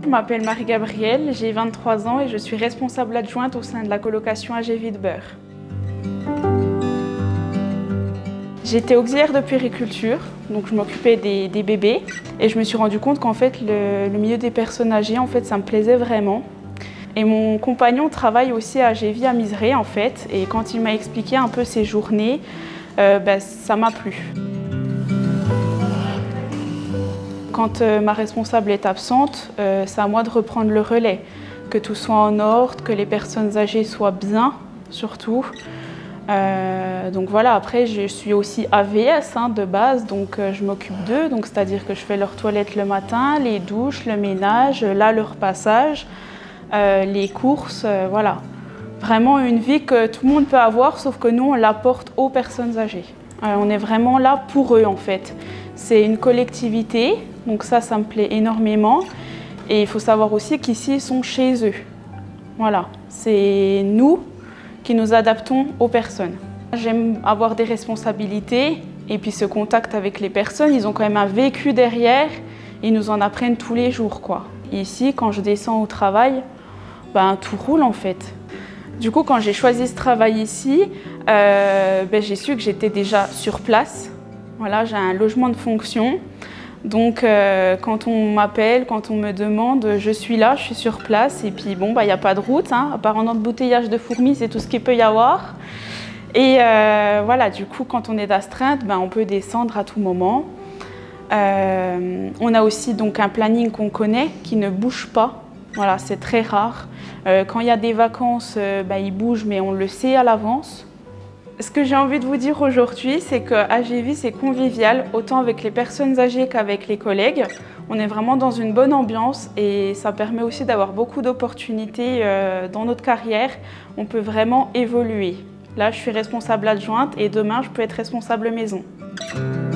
Je m'appelle Marie-Gabrielle, j'ai 23 ans et je suis responsable adjointe au sein de la colocation AGV de Beure. J'étais auxiliaire de puériculture, donc je m'occupais des bébés et je me suis rendu compte qu'en fait le milieu des personnes âgées, en fait, ça me plaisait vraiment. Et mon compagnon travaille aussi à AGV à Miserey en fait, et quand il m'a expliqué un peu ses journées, ça m'a plu. Quand ma responsable est absente, c'est à moi de reprendre le relais, que tout soit en ordre, que les personnes âgées soient bien, surtout. Donc voilà, après je suis aussi AVS de base, donc je m'occupe d'eux, donc c'est-à-dire que je fais leur toilette le matin, les douches, le ménage, là leur passage, les courses, voilà. Vraiment une vie que tout le monde peut avoir, sauf que nous on l'apporte aux personnes âgées. On est vraiment là pour eux en fait. C'est une collectivité, donc ça me plaît énormément. Et il faut savoir aussi qu'ici ils sont chez eux. Voilà, c'est nous qui nous adaptons aux personnes. J'aime avoir des responsabilités et puis ce contact avec les personnes, ils ont quand même un vécu derrière, ils nous en apprennent tous les jours, quoi. Ici, quand je descends au travail, tout roule en fait. Du coup, quand j'ai choisi ce travail ici, j'ai su que j'étais déjà sur place. Voilà, j'ai un logement de fonction. Donc, quand on m'appelle, quand on me demande, je suis là, je suis sur place. Et puis, bon, y a pas de route, à part un embouteillage de fourmis, c'est tout ce qu'il peut y avoir. Et voilà, du coup, quand on est d'astreinte, on peut descendre à tout moment. On a aussi donc un planning qu'on connaît, qui ne bouge pas. Voilà, c'est très rare. Quand il y a des vacances, il bouge, mais on le sait à l'avance. Ce que j'ai envie de vous dire aujourd'hui, c'est que AGV, c'est convivial, autant avec les personnes âgées qu'avec les collègues. On est vraiment dans une bonne ambiance et ça permet aussi d'avoir beaucoup d'opportunités dans notre carrière. On peut vraiment évoluer. Là, je suis responsable adjointe et demain, je peux être responsable maison.